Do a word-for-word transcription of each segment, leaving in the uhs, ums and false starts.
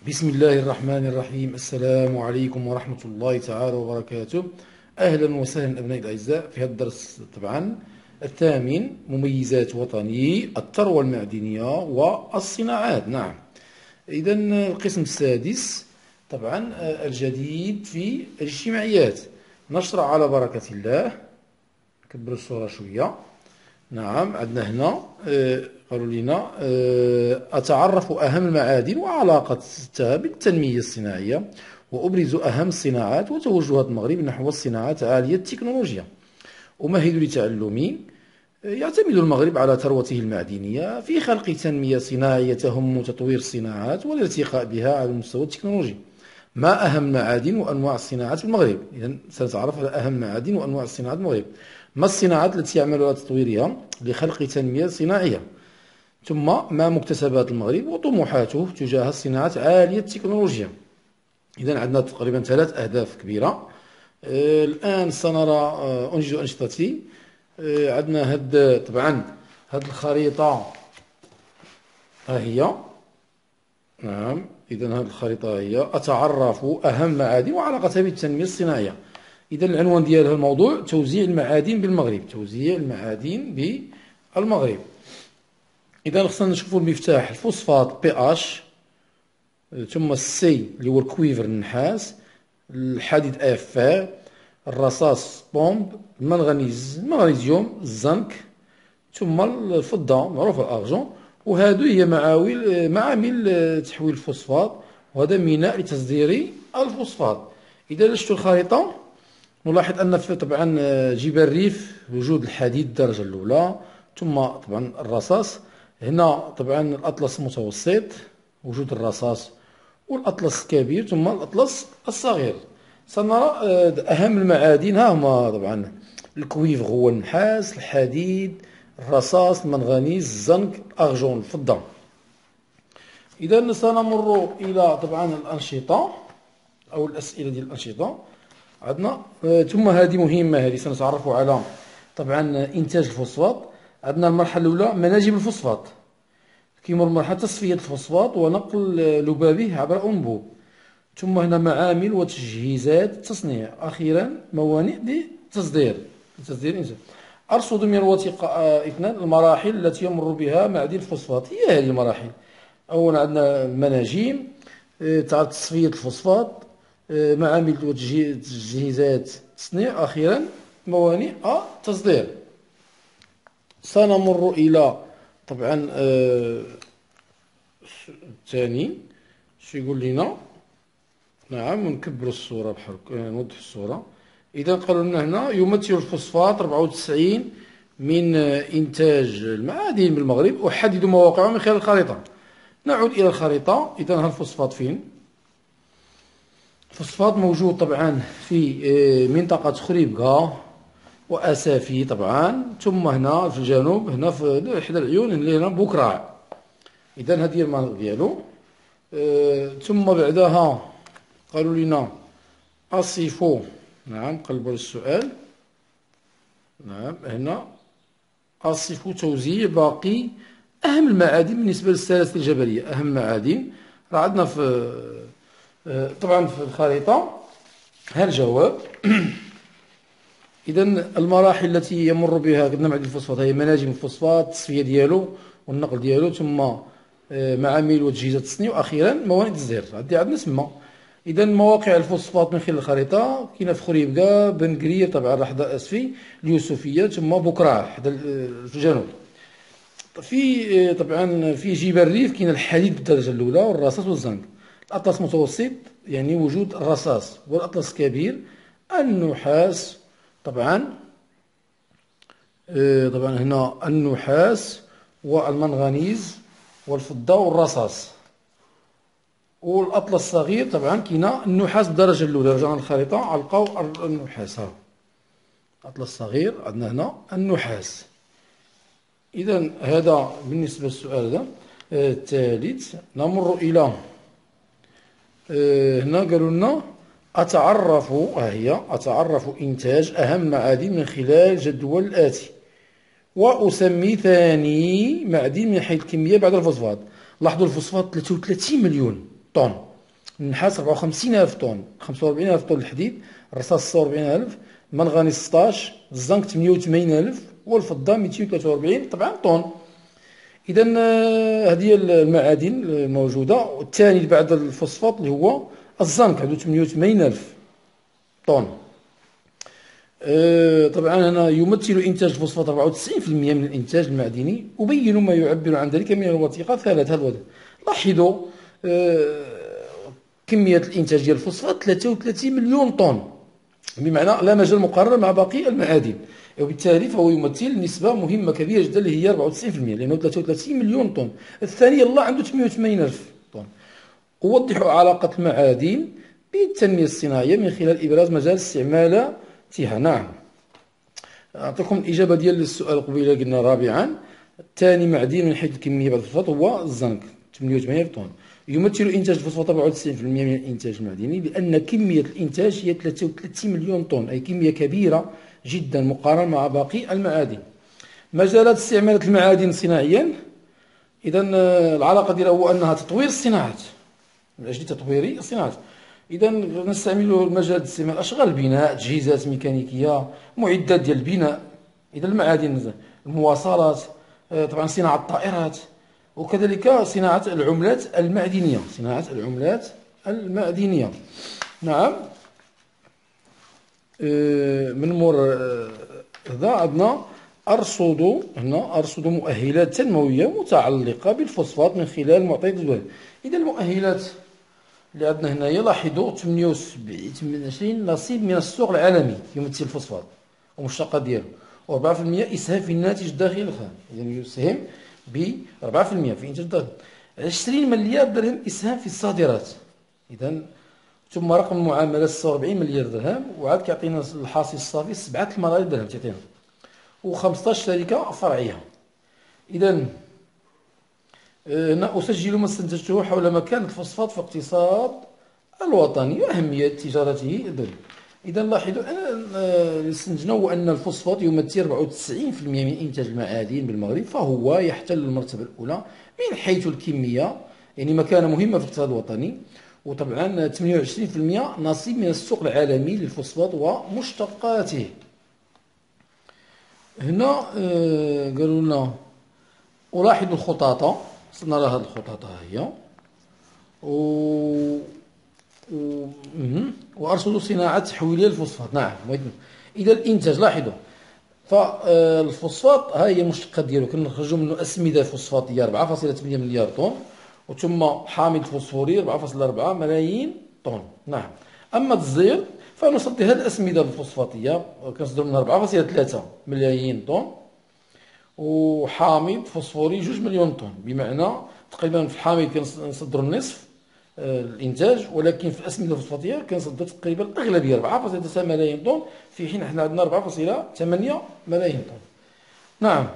بسم الله الرحمن الرحيم. السلام عليكم ورحمة الله تعالى وبركاته. أهلا وسهلا أبنائي الأعزاء في هذا الدرس طبعا الثامن، مميزات وطني الثروة المعدنية والصناعات. نعم، إذا القسم السادس طبعا الجديد في الاجتماعيات. نشرع على بركة الله. نكبر الصورة شوية. نعم، عندنا هنا آه، قالوا لنا آه، أتعرف أهم المعادن وعلاقتها بالتنمية الصناعية، وأبرز أهم الصناعات وتوجهات المغرب نحو الصناعات عالية التكنولوجيا. أمهد لتعلمي. آه، يعتمد المغرب على ثروته المعدنية في خلق تنمية صناعية تهم تطوير الصناعات والارتقاء بها على المستوى التكنولوجي. ما أهم المعادن وأنواع الصناعات في المغرب؟ إذن سنتعرف على أهم المعادن وأنواع الصناعات في المغرب. ما الصناعات التي يعمل على تطويرها لخلق تنمية صناعية؟ ثم ما مكتسبات المغرب وطموحاته تجاه الصناعات عالية التكنولوجيا؟ إذا عندنا تقريبا ثلاث أهداف كبيرة. آه الآن سنرى آه أنجز أنشطتي. آه عندنا هاد طبعا هاد الخريطة ها هي. نعم، إذا هذه الخريطة هي أتعرف أهم المعادن وعلاقتها بالتنمية الصناعية. إذا العنوان ديال الموضوع توزيع المعادن بالمغرب، توزيع المعادن بالمغرب. إذا خصنا نشوفوا المفتاح الفوسفات بي اش، ثم السي اللي هو الكويفر النحاس، الحديد اف، الرصاص بومب، المنغنيز المغنيزيوم، الزنك، ثم الفضة معروفة الأرجون. وهذو هي معاول معامل تحويل الفوسفات، وهذا ميناء لتصدير الفوسفات. إذا شفتوا الخريطة نلاحظ أن في طبعا جبال الريف وجود الحديد الدرجة الأولى، ثم طبعا الرصاص. هنا طبعا الأطلس المتوسط وجود الرصاص، والأطلس الكبير، ثم الأطلس الصغير. سنرى أهم المعادن ها هما طبعا الكويفر هو النحاس، الحديد، الرصاص، المنغنيز، الزنك، الأرجون، الفضة. إذا سنمر إلى طبعا الأنشطة أو الأسئلة ديال الأنشطة. عندنا ثم هذه مهمة، هذه سنتعرف على طبعا إنتاج الفوسفات. عندنا المرحلة الأولى مناجم الفوسفات، كيمر مرحلة تصفية الفوسفات ونقل لبابه عبر أنبوب، ثم هنا معامل وتجهيزات التصنيع، أخيرا موانئ لتصدير لتصدير الإنتاج. أرصد من الوثيقة اثنان المراحل التي يمر بها معدن الفوسفات. هي هذه المراحل. أولا عندنا المناجم تاع تصفية الفوسفات، معامل وتجهيزات التصنيع، أخيرا موانئ التصدير. سنمر إلى طبعا الثاني. شو يقول لنا؟ نعم، نكبر الصورة بحال نوضح الصورة. إذا قالوا لنا هنا يمثل الفوسفات أربعة وتسعين من إنتاج المعادن بالمغرب، أحدد مواقعه من خلال الخريطة. نعود إلى الخريطة. إذا ها الفوسفات فين؟ الفوسفات موجود طبعا في منطقة خريبكا وأسافي طبعا، ثم هنا في الجنوب، هنا في إحدى العيون اللي هنا بوكراع. إذا هذه هي المناطق ديالو. أه ثم بعدها قالوا لنا أصفو. نعم، قلبوا السؤال. نعم، هنا أصفو توزيع باقي أهم المعادن بالنسبة للسلاسل الجبلية. أهم معادن راه عندنا في أه طبعا في الخريطة. ها الجواب. إذا المراحل التي يمر بها قلنا معدن الفوسفات هي مناجم الفوسفات، التصفية ديالو والنقل ديالو، ثم معامل وتجهيزات التصنيع، وأخيرا موانئ التصدير. هذه عندنا تما. إذا مواقع الفوسفات من خلال الخريطة كاينة في خريبكا، بن قرير طبعا حدا أسفي، اليوسفية، ثم بوكراع حدا في الجنوب. في طبعا في جبال الريف كاين الحديد بالدرجة الأولى والرصاص والزنك. الأطلس المتوسط يعني وجود الرصاص، والأطلس الكبير النحاس طبعا. طبعا هنا النحاس والمنغنيز والفضة والرصاص. والأطلس الصغير طبعا كاينه النحاس بالدرجة الأولى. رجعنا للخريطة غنلقاو النحاس. ها الأطلس الصغير عندنا هنا النحاس. إذا هذا بالنسبة للسؤال هذا. الثالث نمر إلى هنا قالوا لنا أتعرف، ها هي أتعرف إنتاج أهم معادن من خلال جدول الآتي، وأسمي ثاني معدن من حيث الكمية بعد الفوسفات. لاحظوا الفوسفات ثلاثة وثلاثين مليون طن، النحاس أربعة وخمسين ألف طن، خمسة وأربعين ألف طن الحديد، الرصاص ستة وأربعين ألف، المنغنيز ستطاش، الزنك ثمانية وثمانين ألف، والفضة مئتين وثلاثة وأربعين طبعا طن. إذا هذه هي المعادن الموجودة. والثاني بعد الفوسفات اللي هو الزنك عنده ثمانية وثمانين ألف طن. أه طبعا هنا يمثل إنتاج الفوسفات أربعة وتسعين بالمئة من الإنتاج المعدني. أبين ما يعبر عن ذلك من الوثيقة ثلاث. هذا لاحظوا أه كمية الإنتاج ديال الفوسفات ثلاثة وثلاثين مليون طن، بمعنى لا مجال مقارنة مع باقي المعادن، وبالتالي فهو يمثل نسبة مهمة كبيرة جدا اللي هي أربعة وتسعين بالمئة، لأنه ثلاثة وثلاثين مليون طن. الثاني الله عنده ثمانية وثمانين ألف طن. أوضح علاقة المعادن بالتنمية الصناعية من خلال إبراز مجال استعمالاتها. نعم، أعطيكم الإجابة ديال السؤال قبيله. قلنا رابعا ثاني معدن من حيث الكمية بعد الفوسفات هو الزنك ثمانية وثمانين ألف طن. يمثل إنتاج الفوسفات أربعة وتسعين بالمئة من الإنتاج المعدني، لأن كمية الإنتاج هي ثلاثة وثلاثين مليون طن، أي كمية كبيرة جدا مقارنة مع باقي المعادن. مجالات استعمالات المعادن صناعيا. إذا العلاقة ديالها هو أنها تطوير الصناعات، من أجل تطوير الصناعات. إذا نستعمل المجال استعمال أشغال البناء، تجهيزات ميكانيكية، معدات ديال البناء. إذا المعادن، المواصلات، طبعا صناعة الطائرات، وكذلك صناعة العملات المعدنية، صناعة العملات المعدنية. نعم. من مور هذا عندنا أرصد، هنا أرصد مؤهلات تنموية متعلقة بالفوسفات من خلال معطيات الوزن. إذا المؤهلات اللي عندنا هنايا لاحظوا ثمانية وعشرين نصيب من السوق العالمي يمثل الفوسفات ومشتقات ديالو، و4% إسهام في الناتج الداخلي الخام، يعني يسهم ب أربعة بالمئة في إنتاج الداخل. عشرين مليار درهم إسهام في الصادرات. إذا ثم رقم المعاملات ستة وأربعين مليار درهم، وعاد كيعطينا الحاصل الصافي سبعة الملايير درهم تعطينا، وخمسطاش شركة فرعية. إذا هنا أسجل ما استنتجته حول مكانة الفوسفات في الاقتصاد الوطني وأهمية تجارته الدولية. إذا لاحظوا أن استنتجنا هو أن الفوسفات يمثل أربعة وتسعين بالمئة من إنتاج المعادن بالمغرب، فهو يحتل المرتبة الأولى من حيث الكمية، يعني مكانة مهمة في الاقتصاد الوطني. وطبعا ثمانية وعشرين بالمئة نصيب من السوق العالمي للفوسفات ومشتقاته. هنا قالوا لنا ألاحظ الخطاطة، نرى هذه الخطاطة هي، و... و... وأرصد صناعة تحويلية للفوسفات. نعم. إذا الإنتاج لاحظوا، فالفوسفات ها هي المشتقات ديالو، كنخرجوا منه أسمدة فوسفاتية أربعة فاصلة ثمانية مليار طن، وثم حامض فوسفوري أربعة فاصلة أربعة ملايين طن. نعم. أما الزير فنصدر هذه الأسمدة الفوسفاتية كنصدر منها أربعة فاصلة ثلاثة ملايين طن، وحامض فوسفوري جوج مليون طن، بمعنى تقريبا في الحامض كنصدروا النصف الانتاج، ولكن في الاسمده الفوسفاتيه كنصدروا تقريبا الاغلبيه أربعة فاصلة تسعة ملايين طن، في حين حنا عندنا أربعة فاصلة ثمانية ملايين طن. نعم.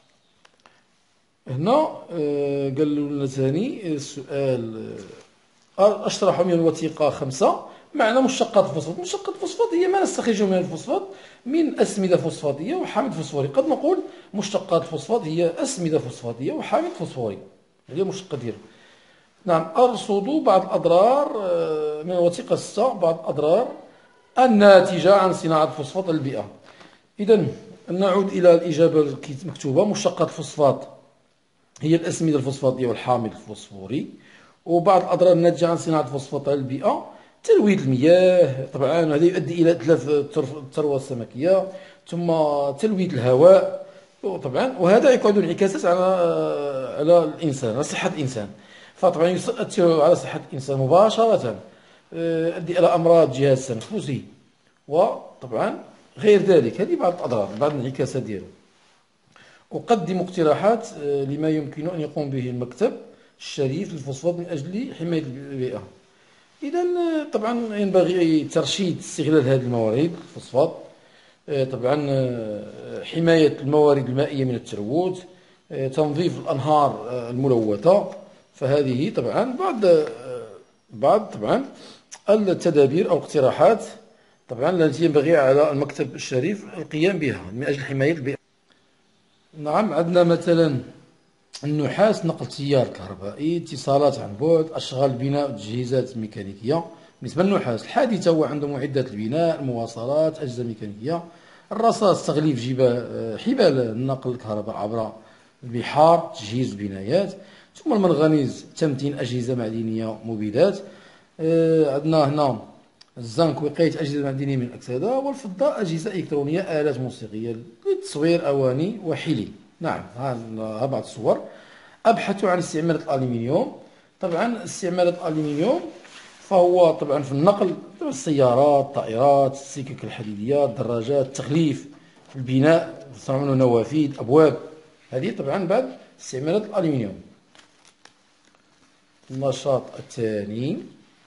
هنا قالوا لنا ثاني السؤال، اشرحوا من الوثيقه خمسة معنى مشتقات الفوسفات. مشتقات الفوسفات هي ما نستخرجه من الفوسفات من أسمدة فوسفاتية وحامض فوسفوري. قد نقول مشتقات الفوسفات هي أسمدة فوسفاتية وحامض فوسفوري، هذه المشتقة ديالو. نعم. أرصد بعض الأضرار من الوثيقة ستة، بعض الأضرار الناتجة عن صناعة الفوسفات للبيئة. إذا نعود إلى الإجابة المكتوبة. مشتقات الفوسفات هي الأسمدة الفوسفاتية والحامض الفوسفوري. وبعض الأضرار الناتجة عن صناعة الفوسفات للبيئة: تلويث المياه، طبعا هذا يؤدي إلى إتلاف الثروة السمكية، ثم تلويث الهواء طبعا، وهذا يكون انعكاسات على على الإنسان، على صحة الإنسان. فطبعا يؤثر على صحة الإنسان مباشرة، يؤدي إلى أمراض الجهاز التنفسي، وطبعا غير ذلك. هذه بعض الأضرار، بعض الانعكاسات ديالو. أقدم اقتراحات لما يمكن أن يقوم به المكتب الشريف للفوسفات من أجل حماية البيئة. إذا طبعا ينبغي ترشيد استغلال هذه الموارد الفوسفات، طبعا حماية الموارد المائية من التلوث، تنظيف الأنهار الملوثة. فهذه طبعا بعض بعض طبعا التدابير أو الاقتراحات طبعا التي ينبغي على المكتب الشريف القيام بها من أجل حماية البيئة. نعم. عندنا مثلا النحاس نقل تيار كهربائي، اتصالات عن بعد، أشغال بناء وتجهيزات ميكانيكية. بالنسبة للنحاس الحادثة هو عنده معدات البناء، المواصلات، أجهزة ميكانيكية. الرصاص تغليف جبال حبال نقل الكهرباء عبر البحار، تجهيز البنايات. ثم المنغنيز تمتين أجهزة معدنية مبيدات. آه، عندنا هنا الزنك وقاية أجهزة معدنية من الأكسدة، والفضة أجهزة إلكترونية آلات موسيقية لتصوير أواني وحلي. نعم، ها بعض الصور. أبحثوا عن استعمالات الألمنيوم. طبعا استعمالات الألمنيوم فهو طبعا في النقل، السيارات، الطائرات، السكك الحديدية، الدراجات، التغليف، البناء، صنع نوافذ، أبواب. هذه طبعا بعض استعمالات الألمنيوم. النشاط الثاني،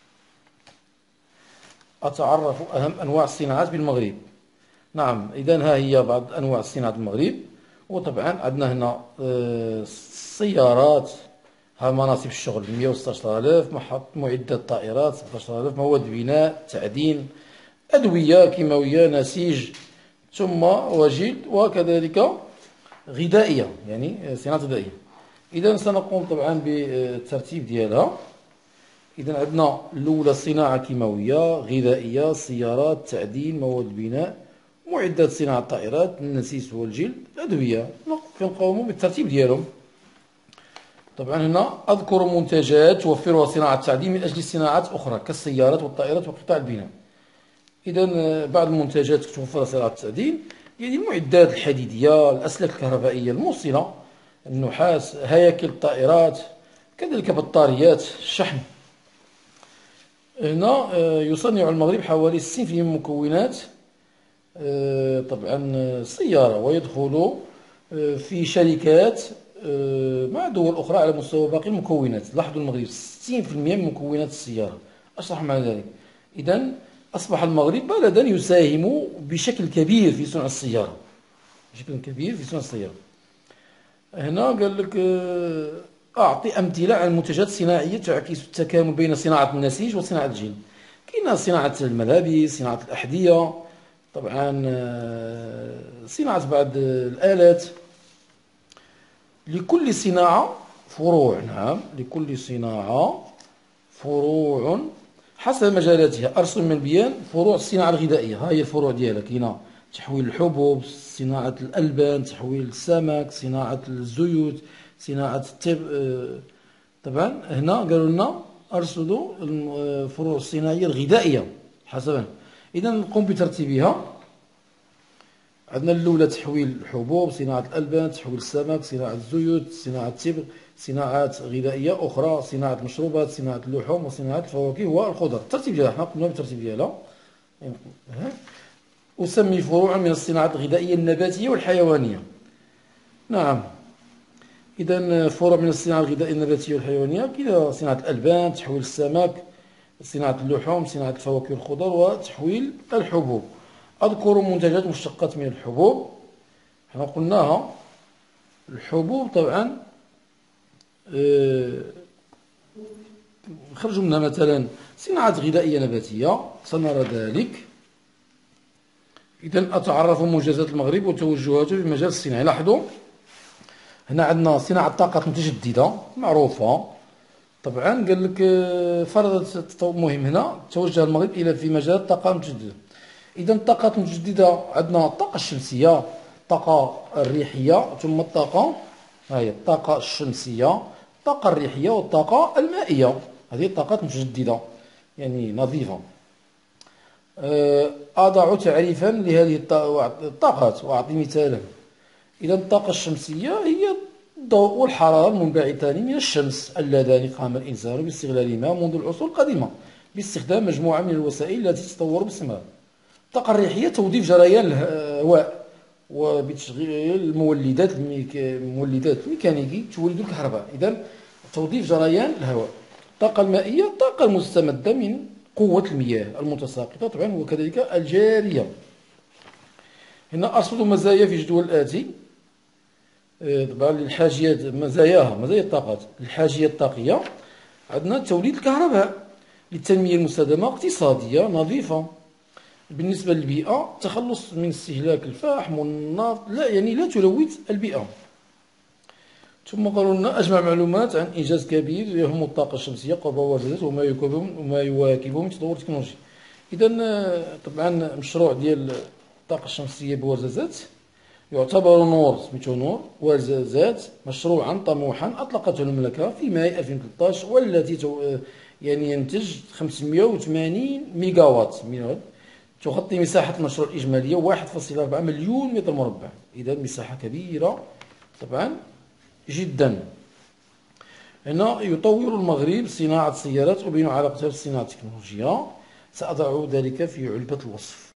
أتعرف أهم أنواع الصناعات بالمغرب. نعم، إذا ها هي بعض أنواع الصناعات بالمغرب. وطبعا عندنا هنا السيارات، ها مناصب الشغل مئة وستة عشر ألف، محط معدات طائرات سبعة عشر ألف، مواد بناء، تعدين، أدوية كيماوية، نسيج، ثم وجلد، وكذلك غذائية، يعني صناعة غذائية. إذا سنقوم طبعا بالترتيب ديالها. إذا عندنا الأولى صناعة كيماوية، غذائية، سيارات، تعدين، مواد بناء، معدات صناعة الطائرات، النسيج والجلد، أدوية. كنقوموا بالترتيب ديالهم. طبعا هنا أذكر منتجات توفرها صناعة التعدين من أجل صناعات أخرى كالسيارات والطائرات وقطاع البناء. إذا بعض المنتجات توفرها صناعة التعدين يعني المعدات الحديدية، الأسلاك الكهربائية الموصلة، النحاس، هياكل الطائرات، كذلك بطاريات الشحن. هنا يصنع المغرب حوالي ستين بالمئة من مكونات طبعا السيارة، ويدخل في شركات مع دول أخرى على مستوى باقي المكونات. لاحظوا المغرب ستين بالمئة من مكونات السيارة. أشرح معنى ذلك. إذا أصبح المغرب بلدا يساهم بشكل كبير في صنع السيارة، بشكل كبير في صنع السيارة. هنا قال لك أعطي أمثلة عن منتجات صناعية تعكس التكامل بين صناعة النسيج وصناعة الجلد. كاين صناعة الملابس، صناعة الأحذية، طبعا صناعة بعض الآلات. لكل صناعة فروع. نعم، لكل صناعة فروع حسب مجالاتها. أرسم من البيان فروع الصناعة الغذائية. ها هي الفروع ديالها. كاينة تحويل الحبوب، صناعة الألبان، تحويل السمك، صناعة الزيوت، صناعة التب. طبعا هنا قالوا لنا أرصدوا الفروع الصناعية الغذائية حسب. إذا نقوم بترتيبها. عندنا الأولى تحويل الحبوب، صناعة الألبان، تحويل السمك، صناعة الزيوت، صناعة التبغ، صناعات غذائية أخرى، صناعة المشروبات، صناعة اللحوم، وصناعة الفواكه والخضر. الترتيب ديالها حنا قمنا بالترتيب ديالها. أسمي فروعا من الصناعات الغذائية النباتية والحيوانية. نعم، إذا فروع من الصناعة الغذائية النباتية والحيوانية كاين صناعة الألبان، تحويل السمك، صناعة اللحوم، صناعة الفواكه والخضر، وتحويل الحبوب. أذكر منتجات مشتقات من الحبوب. حنا قلناها الحبوب طبعا خرجوا منها مثلا صناعات غذائية نباتية سنرى ذلك. إذا أتعرف منجزات المغرب وتوجهاته في المجال الصناعي. لاحظوا هنا عندنا صناعة الطاقات المتجددة معروفة. طبعا قال لك فرضت تطور مهم. هنا توجه المغرب إلى في مجال الطاقة المتجددة. إذا الطاقات المتجددة عندنا الطاقة الشمسية، الطاقة الريحية، ثم الطاقة هاي الطاقة الشمسية، الطاقة الريحية، والطاقة المائية. هذه الطاقات المتجددة يعني نظيفة. أضع تعريفا لهذه الطاقات وأعطي مثالا. إذا الطاقة الشمسية هي الضوء والحرارة المنبعثان من الشمس اللذان قام الإنسان باستغلالهما منذ العصور القديمة باستخدام مجموعة من الوسائل التي تتطور باستمرار. الطاقة الريحية توظيف جريان الهواء وبتشغيل المولدات المولدات الميكانيكي تولد الكهرباء. إذا توظيف جريان الهواء. الطاقة المائية الطاقة المستمدة من قوة المياه المتساقطة طبعا وكذلك الجارية. هنا أرصد مزايا في جدول الآتي. طبعا للحاجيات مزاياها مزايا الطاقات. الحاجية الطاقية عندنا توليد الكهرباء للتنمية المستدامة اقتصادية نظيفة. بالنسبة للبيئة تخلص من استهلاك الفحم والنفط، لا يعني لا تلوث البيئة. ثم قالوا لنا أجمع معلومات عن إنجاز كبير يهم الطاقة الشمسية قرب وزارات وما يواكبه وما يواكبه من تطور تكنولوجي. إذا طبعا مشروع ديال الطاقة الشمسية بوزازات يعتبر نور سميتو نور وزازات مشروعا طموحا أطلقته المملكة في ماي ألفين وثلاثة عشر والتي يعني ينتج خمسمائة وثمانين ميجاوات تغطي مساحة المشروع الإجمالية واحد فاصلة أربعة مليون متر مربع. إذا مساحة كبيرة طبعا جدا. هنا يطور المغرب صناعة السيارات وبين علاقتها بالصناعة التكنولوجية. سأضع ذلك في علبة الوصف.